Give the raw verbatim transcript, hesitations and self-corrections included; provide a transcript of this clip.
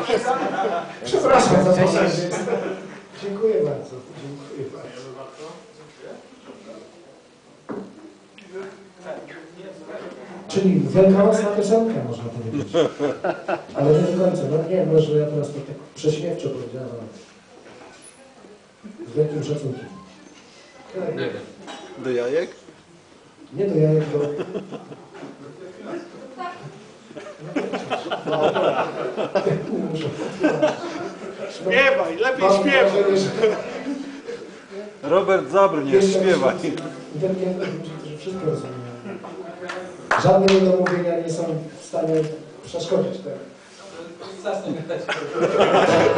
Przepraszam za to, że dziękuję bardzo. Dziękuję bardzo. Czyli wielkanocna piosenka, można powiedzieć. Ale nie do końca. No nie, może ja teraz to tak prześmiewczo powiedziałem. Z wielkim szacunkiem. Nie wiem. Do jajek? Nie do jajek, do... Śpiewaj, lepiej śpiewaj. Robert Zabrnie, śpiewaj. Inteligentni ludzie, którzy wszystko rozumieją. Żadne niedomówienia nie są w stanie przeszkodzić. Tak?